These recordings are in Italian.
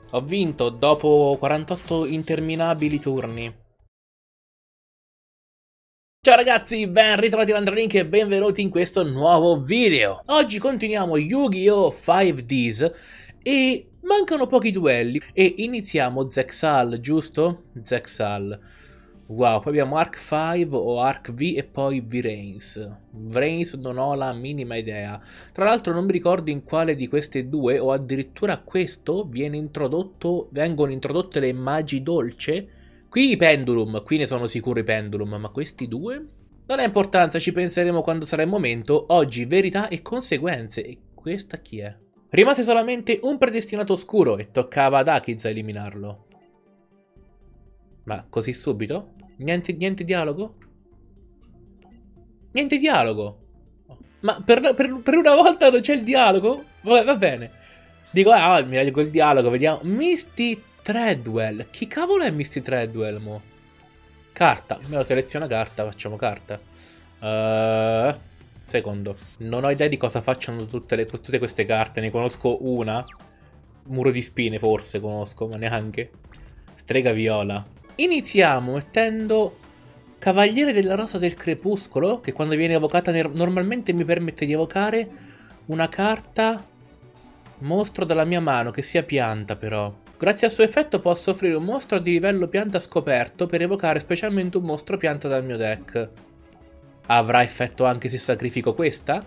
Ho vinto dopo 48 interminabili turni. Ciao ragazzi, ben ritrovati da Androlink e benvenuti in questo nuovo video. Oggi continuiamo Yu-Gi-Oh! 5Ds e mancano pochi duelli e iniziamo Zexal, giusto? Zexal. Wow, poi abbiamo Arc 5 o Arc V e poi V-Reigns. V-Reigns non ho la minima idea. Tra l'altro non mi ricordo in quale di queste due o addirittura questo vengono introdotte le magi dolce. Qui i pendulum, qui ne sono sicuro i pendulum, ma questi due? Non ha importanza, ci penseremo quando sarà il momento. Oggi verità e conseguenze. E questa chi è? Rimase solamente un predestinato oscuro e toccava ad Akiz a eliminarlo. Ma così subito? Niente dialogo? Niente dialogo! Ma per una volta non c'è il dialogo? Va bene. Dico, mi leggo il dialogo, vediamo. Misty Treadwell. Chi cavolo è Misty Treadwell, mo? Carta. Me lo seleziona carta, facciamo carta. Secondo. Non ho idea di cosa facciano tutte queste carte. Ne conosco una. Muro di spine forse conosco, ma neanche. Strega viola. Iniziamo mettendo Cavaliere della Rosa del Crepuscolo, che quando viene evocata normalmente mi permette di evocare una carta mostro dalla mia mano, che sia pianta però. Grazie al suo effetto posso offrire un mostro di livello pianta scoperto per evocare specialmente un mostro pianta dal mio deck. Avrà effetto anche se sacrifico questa?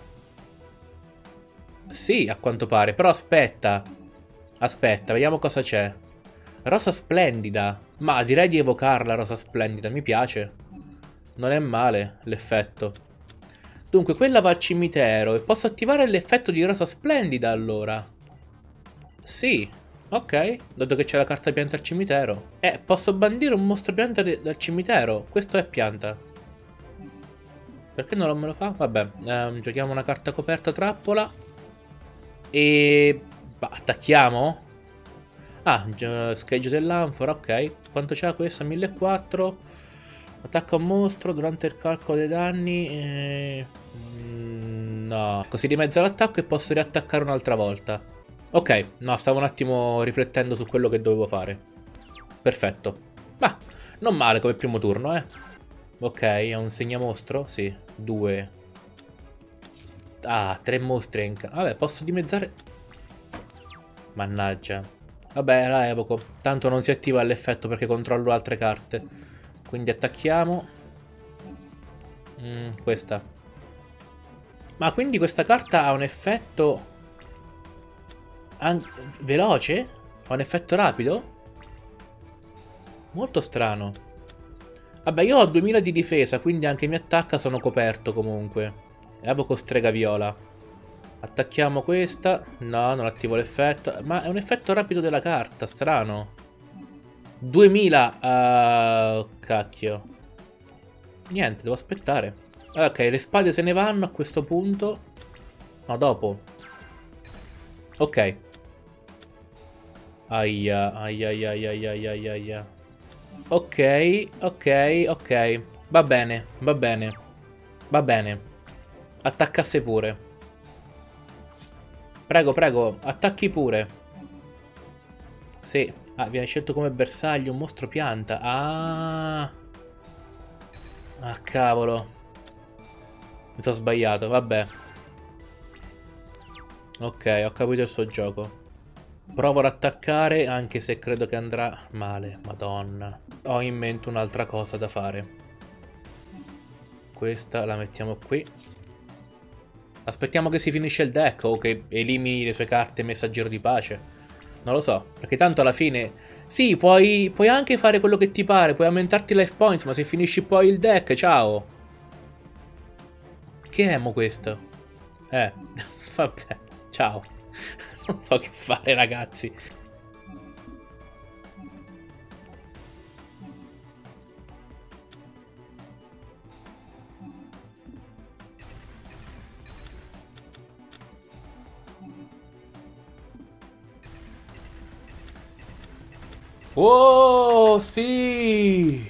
Sì, a quanto pare, però aspetta. Aspetta, vediamo cosa c'è. Rosa splendida. Ma direi di evocarla, Rosa splendida, mi piace. Non è male l'effetto. Dunque, quella va al cimitero e posso attivare l'effetto di Rosa splendida allora. Sì, ok, dato che c'è la carta pianta al cimitero. Posso bandire un mostro pianta dal cimitero. Questo è pianta. Perché non me lo fa? Vabbè, giochiamo una carta coperta trappola. E... attacchiamo? Ah, scheggia dell'anfora, ok. Quanto c'ha questa? 1400. Attacca un mostro durante il calcolo dei danni. No. Così dimezza l'attacco e posso riattaccare un'altra volta. Ok, no, stavo un attimo riflettendo su quello che dovevo fare. Perfetto. Ma, non male come primo turno, eh. Ok, è un segnamostro? Sì, 2. Ah, 3 mostri in casa. Vabbè, posso dimezzare. Mannaggia. Vabbè, la evoco. Tanto non si attiva l'effetto perché controllo altre carte. Quindi attacchiamo. Questa. Ma quindi questa carta ha un effetto... veloce? Ha un effetto rapido? Molto strano. Vabbè, io ho 2000 di difesa, quindi anche mi attacca sono coperto comunque. Evoco strega viola. Attacchiamo questa. No, non attivo l'effetto. Ma è un effetto rapido della carta, strano. 2000. Cacchio. Niente, devo aspettare. Ok, le spade se ne vanno a questo punto. No, dopo. Ok. Aia, aia, aia, aia, aia, aia, aia. Ok, ok, ok. Va bene, va bene. Va bene. Attaccasse pure. Prego, prego, attacchi pure. Sì. Ah, viene scelto come bersaglio un mostro pianta. Ah. Ah, cavolo. Mi sono sbagliato, vabbè. Ok, ho capito il suo gioco. Provo ad attaccare, anche se credo che andrà male. Madonna. Ho in mente un'altra cosa da fare. Questa la mettiamo qui. Aspettiamo che si finisce il deck o che elimini le sue carte messaggero di pace. Non lo so, perché tanto alla fine... Sì, puoi anche fare quello che ti pare, puoi aumentarti life points, ma se finisci poi il deck, ciao. Che è mo questo? Vabbè, ciao. Non so che fare, ragazzi. Oh, sì!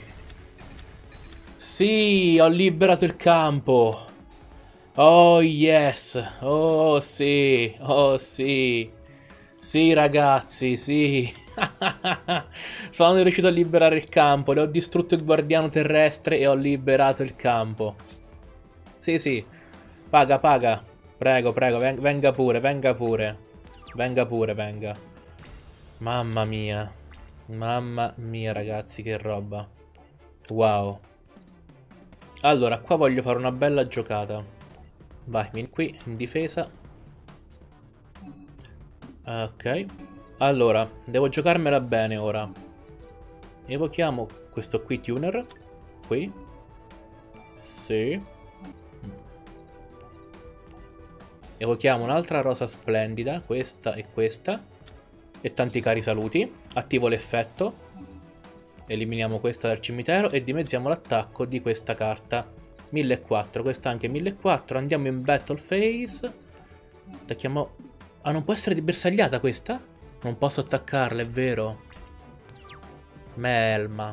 Sì, ho liberato il campo. Oh, yes. Oh, sì. Oh, sì. Sì, ragazzi, sì. Sono riuscito a liberare il campo. Le ho distrutto il guardiano terrestre e ho liberato il campo. Sì, sì. Paga, paga. Prego, prego, venga pure, venga pure. Venga pure, venga. Mamma mia. Mamma mia, ragazzi, che roba. Wow. Allora, qua voglio fare una bella giocata. Vai, vieni qui, in difesa. Ok. Allora, devo giocarmela bene ora. Evochiamo questo qui tuner. Qui. Sì. Evochiamo un'altra rosa splendida. Questa e questa. E tanti cari saluti. Attivo l'effetto. Eliminiamo questa dal cimitero e dimezziamo l'attacco di questa carta. 1400, questa anche 1400. Andiamo in battle phase. Attacchiamo... Ah, non può essere bersagliata questa? Non posso attaccarla, è vero. Melma.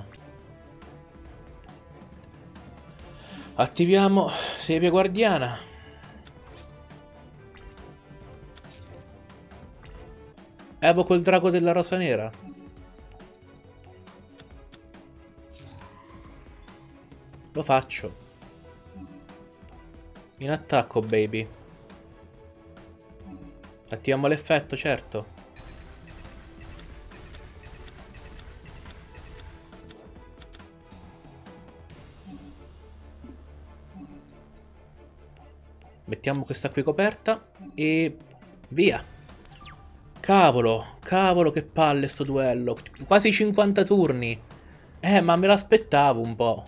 Attiviamo Siepe Guardiana. Evoco il drago della rosa nera. Lo faccio. In attacco, baby. Attiviamo l'effetto, certo. Mettiamo questa qui coperta e via. Cavolo, cavolo che palle sto duello. Quasi 50 turni. Ma me l'aspettavo un po'.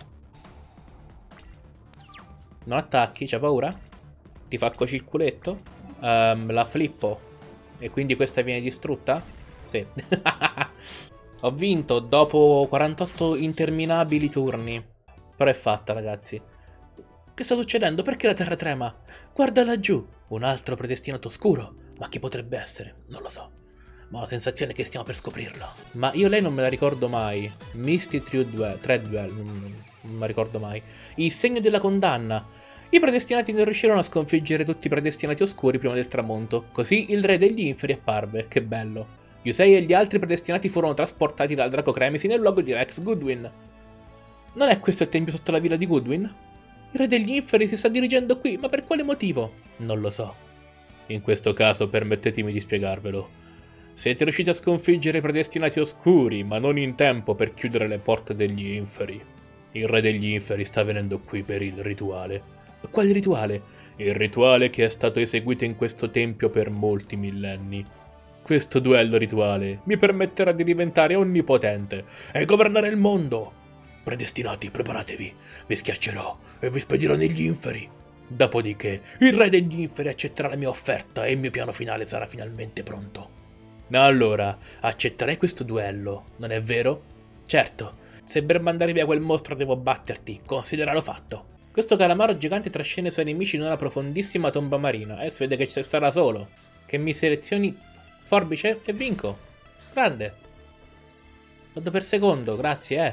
Non attacchi, c'ha paura? Ti fa cocirculetto? La flippo. E quindi questa viene distrutta? Sì. Ho vinto dopo 48 interminabili turni. Però è fatta, ragazzi. Che sta succedendo? Perché la terra trema? Guarda laggiù. Un altro predestinato oscuro. Ma chi potrebbe essere? Non lo so. Ma ho la sensazione che stiamo per scoprirlo. Ma io lei non me la ricordo mai. Misty Treadwell. Non me la ricordo mai. Il segno della condanna. I predestinati non riuscirono a sconfiggere tutti i predestinati oscuri prima del tramonto. Così il re degli inferi apparve. Che bello. Yusei e gli altri predestinati furono trasportati dal draco Cremisi nel luogo di Rex Goodwin. Non è questo il tempio sotto la villa di Goodwin? Il re degli inferi si sta dirigendo qui, ma per quale motivo? Non lo so. In questo caso permettetemi di spiegarvelo. Siete riusciti a sconfiggere i predestinati oscuri, ma non in tempo per chiudere le porte degli inferi. Il re degli inferi sta venendo qui per il rituale. Quale rituale? Il rituale che è stato eseguito in questo tempio per molti millenni. Questo duello rituale mi permetterà di diventare onnipotente e governare il mondo. Predestinati, preparatevi, vi schiaccerò e vi spedirò negli inferi. Dopodiché, il re degli inferi accetterà la mia offerta e il mio piano finale sarà finalmente pronto. Allora, accetterai questo duello, non è vero? Certo, se per mandare via quel mostro devo batterti, consideralo fatto. Questo calamaro gigante trascina i suoi nemici in una profondissima tomba marina e si vede che ci starà solo. Che mi selezioni forbice e vinco. Grande. Vado per secondo, grazie,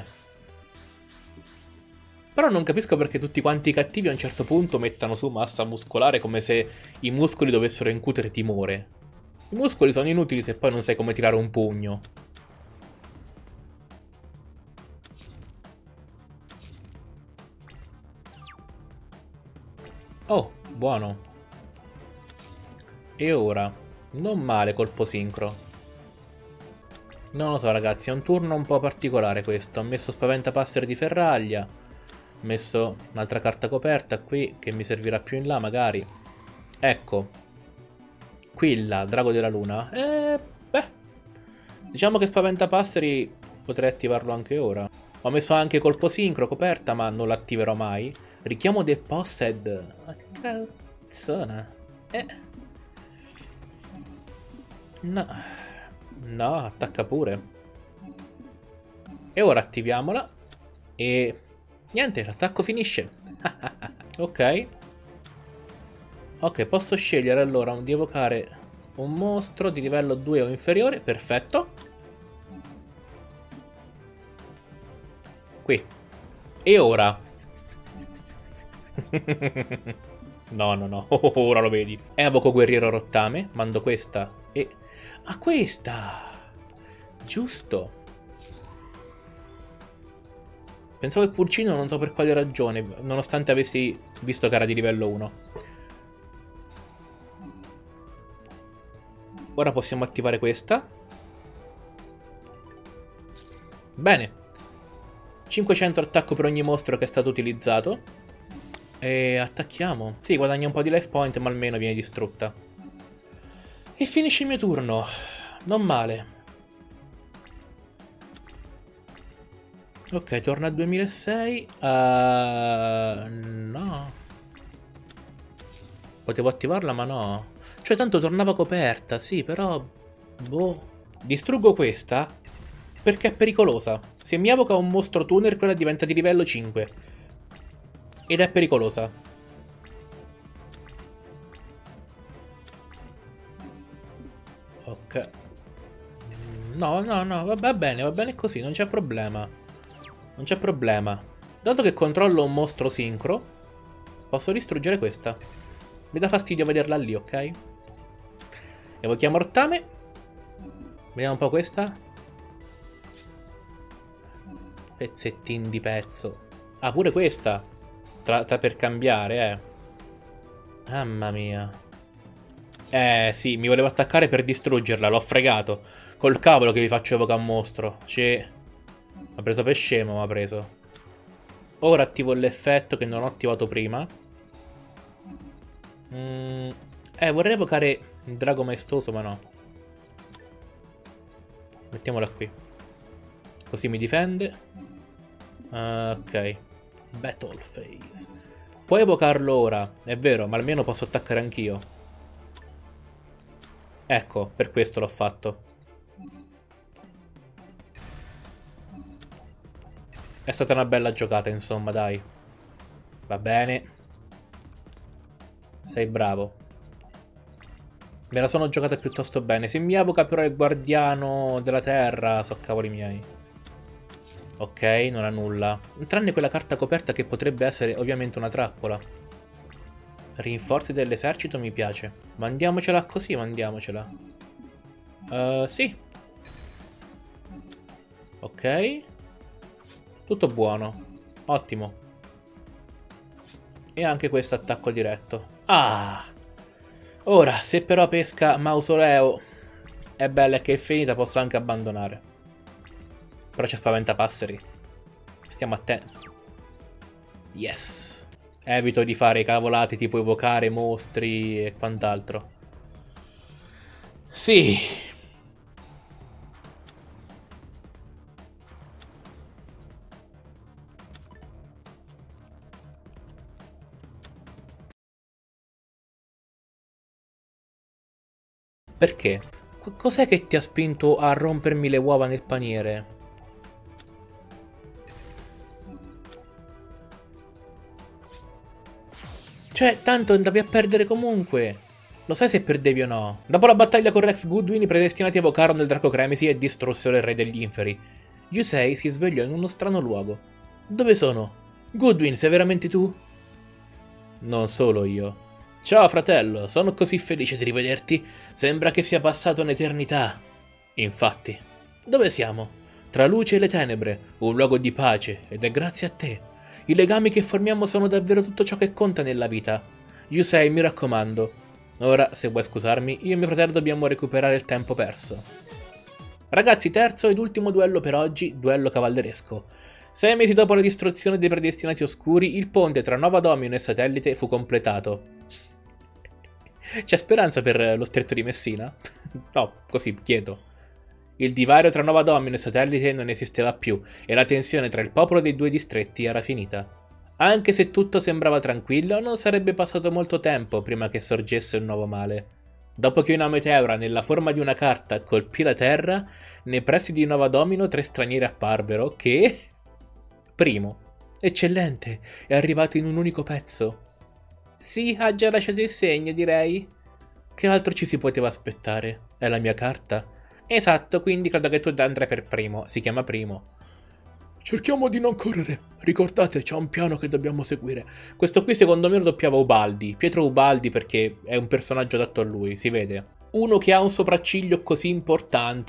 Però non capisco perché tutti quanti i cattivi a un certo punto mettano su massa muscolare come se i muscoli dovessero incutere timore. I muscoli sono inutili se poi non sai come tirare un pugno. Oh, buono. E ora? Non male colpo sincro. Non lo so ragazzi, è un turno un po' particolare questo. Ho messo spaventapasseri di ferraglia. Ho messo un'altra carta coperta qui che mi servirà più in là magari. Ecco. Quilla, drago della luna. Beh. Diciamo che spaventapasseri potrei attivarlo anche ora. Ho messo anche colpo sincro, coperta, ma non l'attiverò mai. Richiamo The Possed. Ma che cazzona. No. No, attacca pure. E ora attiviamola. E... niente, l'attacco finisce. Ok. Ok, posso scegliere allora di evocare un mostro di livello 2 o inferiore. Perfetto. Qui. E ora? No, no, no. Ora lo vedi. Evoco guerriero rottame. Mando questa e... ah, questa! Giusto. Pensavo il pulcino, non so per quale ragione, nonostante avessi visto che era di livello 1. Ora possiamo attivare questa. Bene. 500 attacco per ogni mostro che è stato utilizzato. E attacchiamo. Sì, guadagna un po' di life point, ma almeno viene distrutta. E finisce il mio turno. Non male. Ok, torna a 2006. No. Potevo attivarla, ma no. Cioè, tanto tornava coperta, sì, però... Boh. Distruggo questa perché è pericolosa. Se mi evoca un mostro tuner, quella diventa di livello 5. Ed è pericolosa. Ok. No, no, no, va bene così, non c'è problema. Non c'è problema. Dato che controllo un mostro sincro, posso distruggere questa. Mi dà fastidio vederla lì, ok? Evochiamo Rottame. Vediamo un po' questa. Pezzettin di pezzo. Ah, pure questa. Tratta per cambiare, Mamma mia. Sì, mi volevo attaccare per distruggerla, l'ho fregato. Col cavolo che vi faccio evocare un mostro. Mi ha preso per scemo, mi ha preso. Ora attivo l'effetto che non ho attivato prima. Vorrei evocare il drago maestoso, ma no. Mettiamola qui. Così mi difende. Ok. Battle phase. Puoi evocarlo ora, è vero, ma almeno posso attaccare anch'io. Ecco, per questo l'ho fatto. È stata una bella giocata, insomma, dai. Va bene. Sei bravo. Me la sono giocata piuttosto bene. Se mi evoca però il guardiano della terra, so cavoli miei. Ok, non ha nulla. Tranne quella carta coperta che potrebbe essere ovviamente una trappola. Rinforzi dell'esercito mi piace. Mandiamocela così, mandiamocela. Sì. Ok. Tutto buono. Ottimo. E anche questo attacco diretto. Ah! Ora, se però pesca mausoleo, è bella che è finita, posso anche abbandonare. Però c'è spaventapasseri. Stiamo attenti. Yes. Evito di fare i cavolati tipo evocare mostri e quant'altro. Sì. Perché? Cos'è che ti ha spinto a rompermi le uova nel paniere? Cioè, tanto andavi a perdere comunque. Lo sai se perdevi o no? Dopo la battaglia con Rex Goodwin, i predestinati evocarono il Draco Cremisi e distrussero il Re degli Inferi. Yusei si svegliò in uno strano luogo. Dove sono? Goodwin, sei veramente tu? Non solo io. Ciao fratello, sono così felice di rivederti. Sembra che sia passata un'eternità. Infatti. Dove siamo? Tra luce e le tenebre, un luogo di pace, ed è grazie a te. I legami che formiamo sono davvero tutto ciò che conta nella vita. Yusei, mi raccomando. Ora, se vuoi scusarmi, io e mio fratello dobbiamo recuperare il tempo perso. Ragazzi, terzo ed ultimo duello per oggi, duello cavalleresco. 6 mesi dopo la distruzione dei predestinati oscuri, il ponte tra Nova Domino e Satellite fu completato. C'è speranza per lo stretto di Messina? No, così chiedo. Il divario tra Nova Domino e Satellite non esisteva più e la tensione tra il popolo dei due distretti era finita. Anche se tutto sembrava tranquillo, non sarebbe passato molto tempo prima che sorgesse un nuovo male. Dopo che una meteora nella forma di una carta colpì la Terra, nei pressi di Nova Domino 3 stranieri apparvero che... Primo. Eccellente, è arrivato in un unico pezzo. Sì, ha già lasciato il segno, direi. Che altro ci si poteva aspettare? È la mia carta? Esatto, quindi credo che tu andrai per primo. Si chiama Primo. Cerchiamo di non correre. Ricordate, c'è un piano che dobbiamo seguire. Questo qui secondo me lo doppiava Ubaldi. Pietro Ubaldi perché è un personaggio adatto a lui, si vede. Uno che ha un sopracciglio così importante.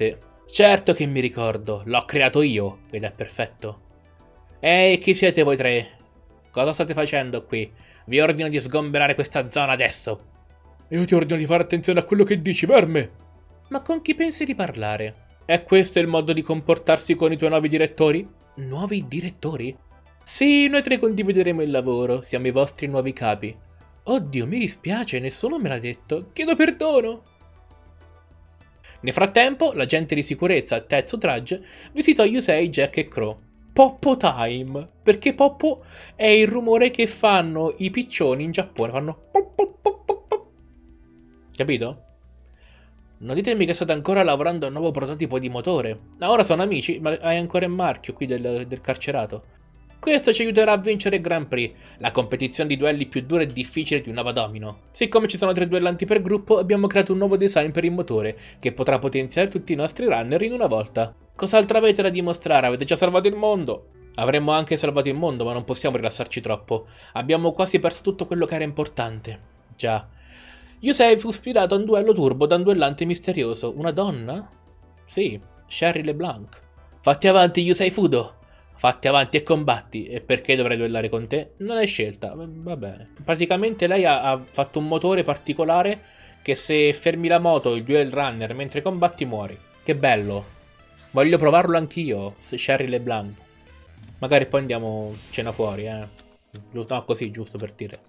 Certo che mi ricordo, l'ho creato io, ed è perfetto. Ehi, chi siete voi tre? Cosa state facendo qui? Vi ordino di sgomberare questa zona adesso. Io ti ordino di fare attenzione a quello che dici, verme! Ma con chi pensi di parlare? È questo il modo di comportarsi con i tuoi nuovi direttori? Nuovi direttori? Sì, noi tre condivideremo il lavoro, siamo i vostri nuovi capi. Oddio, mi dispiace, nessuno me l'ha detto. Chiedo perdono. Nel frattempo, l'agente di sicurezza Tetsu Trudge visitò Yusei, Jack e Crow. Poppo time, perché Poppo è il rumore che fanno i piccioni in Giappone, fanno pop, pop, pop, pop, pop. Capito? Non ditemi che state ancora lavorando a un nuovo prototipo di motore. Ora sono amici, ma hai ancora il marchio qui del carcerato. Questo ci aiuterà a vincere il Grand Prix, la competizione di duelli più dura e difficile di un Nova Domino. Siccome ci sono 3 duellanti per gruppo, abbiamo creato un nuovo design per il motore, che potrà potenziare tutti i nostri runner in una volta. Cos'altro avete da dimostrare? Avete già salvato il mondo? Avremmo anche salvato il mondo, ma non possiamo rilassarci troppo. Abbiamo quasi perso tutto quello che era importante. Già. Yusei fu sfidato a un duello turbo da un duellante misterioso. Una donna? Sì, Sherry LeBlanc. Fatti avanti, Yusei Fudo! Fatti avanti e combatti. E perché dovrei duellare con te? Non hai scelta. Va bene. Praticamente lei ha fatto un motore particolare che se fermi la moto, il duel runner, mentre combatti muori. Che bello. Voglio provarlo anch'io, Sherry LeBlanc. Magari poi andiamo cena fuori, No, così, giusto per dire.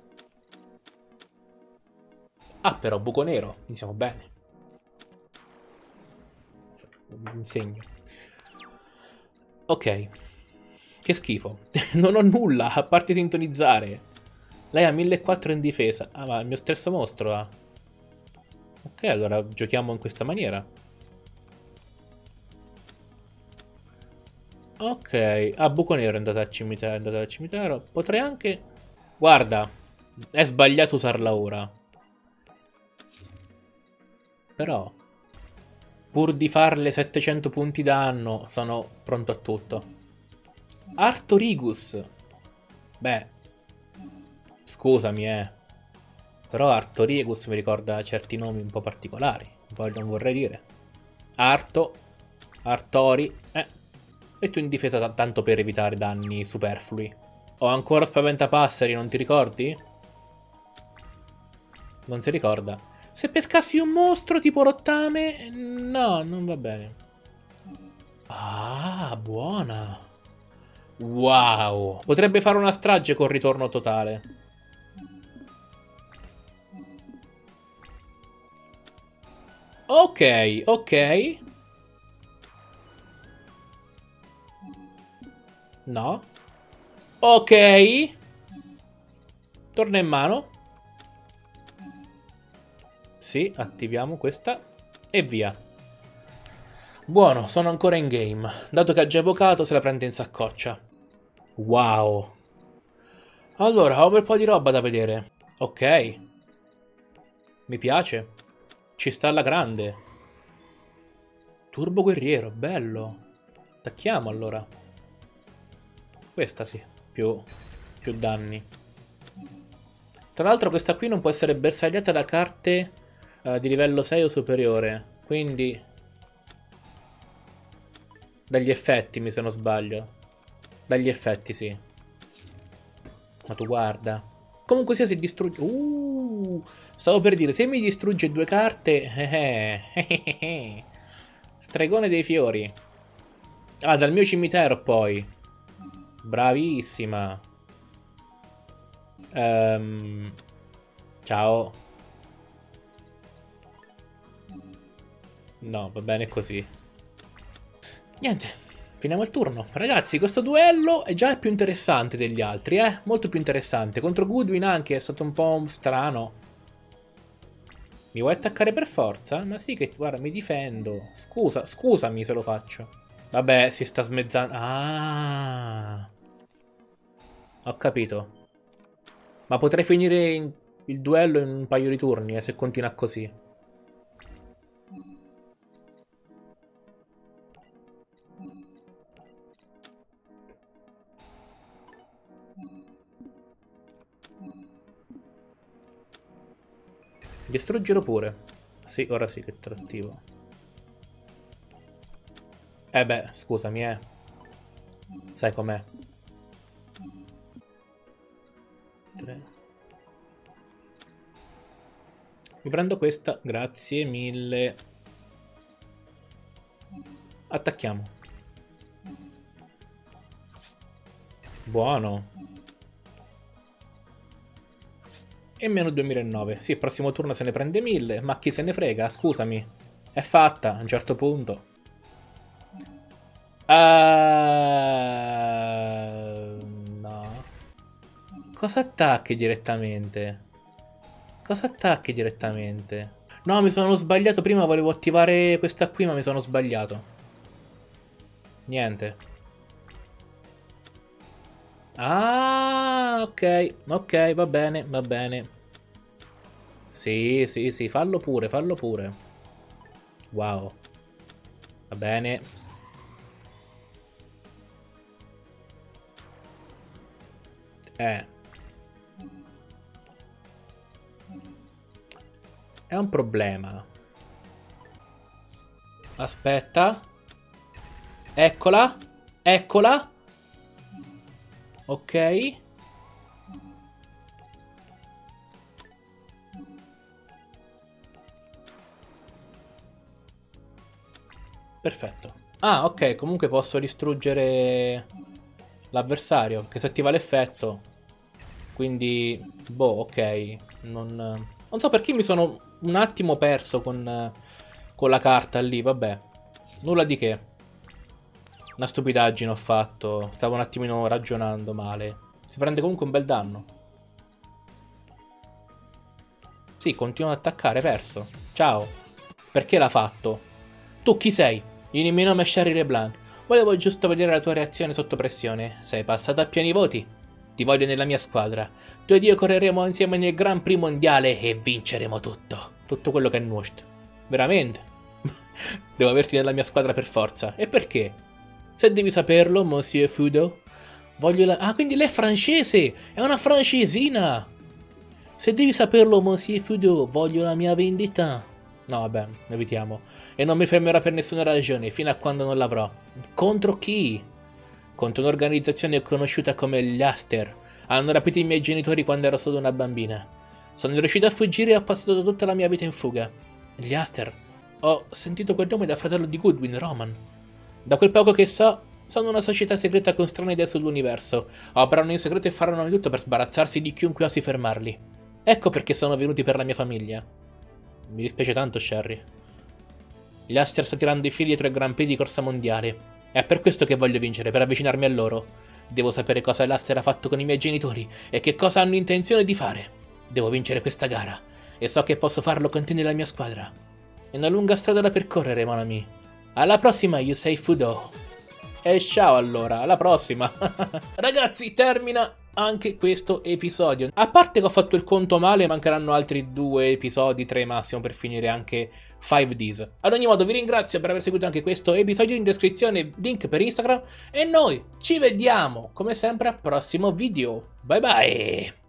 Ah, però buco nero. Iniziamo bene. Insegno. Ok. Che schifo. Non ho nulla, a parte sintonizzare. Lei ha 1400 in difesa. Ah, ma il mio stesso mostro ha. Ok, allora giochiamo in questa maniera. Ok. Ah, buco nero è andato al cimitero. È andato al cimitero. Potrei anche... Guarda. È sbagliato usarla ora. Però... Pur di farle 700 punti danno, sono pronto a tutto. Artorigus. Beh, scusami, però Artorigus mi ricorda certi nomi un po' particolari. Non vorrei dire. Arto, Artori, e tu in difesa tanto per evitare danni superflui. Ho ancora Spaventapasseri, non ti ricordi? Non si ricorda. Se pescassi un mostro tipo rottame... No, non va bene. Ah, buona. Wow. Potrebbe fare una strage con ritorno totale. Ok, ok. No. Ok. Torna in mano. Sì, attiviamo questa. E via. Buono, sono ancora in game. Dato che ha già evocato, se la prende in saccoccia. Wow. Allora, ho un bel po' di roba da vedere. Ok. Mi piace. Ci sta alla grande. Turbo guerriero, bello. Attacchiamo allora. Questa sì, più danni. Tra l'altro questa qui non può essere bersagliata da carte di livello 6 o superiore. Quindi... Dagli effetti, se non sbaglio. Dagli effetti, sì. Ma tu guarda. Comunque sia, si distrugge... stavo per dire, se mi distrugge 2 carte... Stregone dei fiori. Ah, dal mio cimitero poi. Bravissima. Ciao. No, va bene così. Niente, finiamo il turno. Ragazzi, questo duello è già più interessante degli altri, molto più interessante. Contro Goodwin anche è stato un po' strano. Mi vuoi attaccare per forza? Ma sì che, guarda, mi difendo. Scusami se lo faccio. Vabbè, si sta smezzando. Ah. Ho capito. Ma potrei finire il duello in un paio di turni, se continua così. Distruggilo pure. Sì, ora sì che te lo attivo. Beh, scusami, sai com'è. 3. Mi prendo questa, grazie mille. Attacchiamo. Buono. E meno 2009. Sì, il prossimo turno se ne prende 1000, ma chi se ne frega, scusami. È fatta, a un certo punto. No. Cosa attacchi direttamente? Cosa attacchi direttamente? No, mi sono sbagliato. Prima volevo attivare questa qui, ma mi sono sbagliato. Niente. Ah, ok. Ok, va bene, va bene. Sì, sì, sì, fallo pure, fallo pure. Wow. Va bene. È un problema. Aspetta. Eccola. Eccola. Ok. Perfetto. Ah, ok. Comunque posso distruggere l'avversario, che si attiva l'effetto. Quindi, boh, ok. Non so perché mi sono un attimo perso con la carta lì, vabbè. Nulla di che. Una stupidaggine ho fatto. Stavo un attimino ragionando male. Si prende comunque un bel danno. Sì, continua ad attaccare, perso. Ciao. Perché l'ha fatto? Tu chi sei? Il mio nome è Sherry LeBlanc. Volevo giusto vedere la tua reazione sotto pressione. Sei passato a pieni voti. Ti voglio nella mia squadra. Tu ed io correremo insieme nel Grand Prix mondiale e vinceremo tutto. Tutto quello che è Nusht. Veramente? Devo averti nella mia squadra per forza. E perché? Se devi saperlo, Monsieur Fudo. Voglio la... Ah, quindi lei è francese! È una francesina! Se devi saperlo, Monsieur Fudo, voglio la mia vendita. No, vabbè, evitiamo. E non mi fermerò per nessuna ragione, fino a quando non l'avrò. Contro chi? Contro un'organizzazione conosciuta come gli Aster. Hanno rapito i miei genitori quando ero solo una bambina. Sono riuscito a fuggire e ho passato tutta la mia vita in fuga. Gli Aster. Ho sentito quel nome da fratello di Goodwin, Roman. Da quel poco che so, sono una società segreta con strane idee sull'universo. Operano in segreto e faranno di tutto per sbarazzarsi di chiunque osi fermarli. Ecco perché sono venuti per la mia famiglia. Mi dispiace tanto, Sherry. Gli Aster sta tirando i fili dietro il Grand Prix di corsa mondiale. È per questo che voglio vincere, per avvicinarmi a loro. Devo sapere cosa l'Aster ha fatto con i miei genitori e che cosa hanno intenzione di fare. Devo vincere questa gara. E so che posso farlo con te nella mia squadra. È una lunga strada da percorrere, mon ami. Alla prossima, Yusei Fudo. E ciao allora, alla prossima. Ragazzi, termina anche questo episodio. A parte che ho fatto il conto male, mancheranno altri 2 episodi, 3 massimo, per finire anche 5Ds. Ad ogni modo vi ringrazio per aver seguito anche questo episodio, in descrizione link per Instagram. E noi ci vediamo, come sempre, al prossimo video. Bye bye!